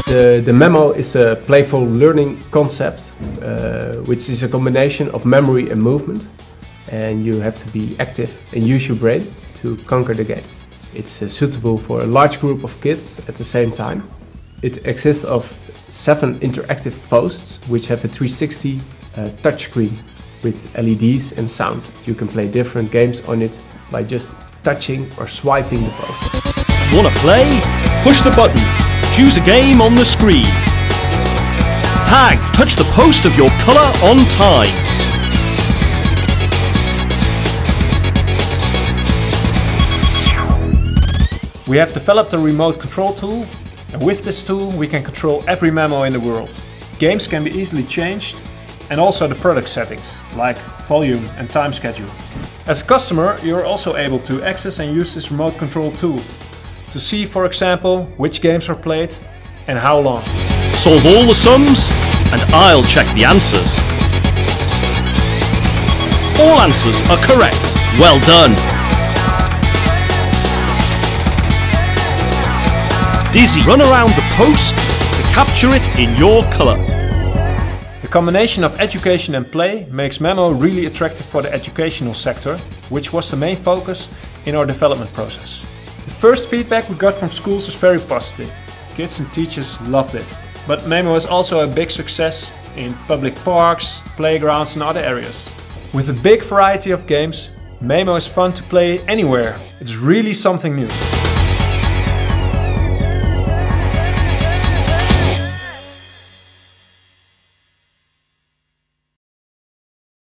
The Memo is a playful learning concept, which is a combination of memory and movement. And you have to be active and use your brain to conquer the game. It's suitable for a large group of kids at the same time. It exists of 7 interactive posts, which have a 360 touchscreen with LEDs and sound. You can play different games on it by just touching or swiping the post. Wanna play? Push the button. Choose a game on the screen. Tag, touch the post of your colour on time. We have developed a remote control tool, and with this tool we can control every Memo in the world. Games can be easily changed, and also the product settings, like volume and time schedule. As a customer, you're also able to access and use this remote control tool to see, for example, which games are played and how long. Solve all the sums, and I'll check the answers. All answers are correct. Well done. Dizzy, run around the post to capture it in your colour. The combination of education and play makes Memo really attractive for the educational sector, which was the main focus in our development process. The first feedback we got from schools was very positive. Kids and teachers loved it. But Memo is also a big success in public parks, playgrounds and other areas. With a big variety of games, Memo is fun to play anywhere. It's really something new.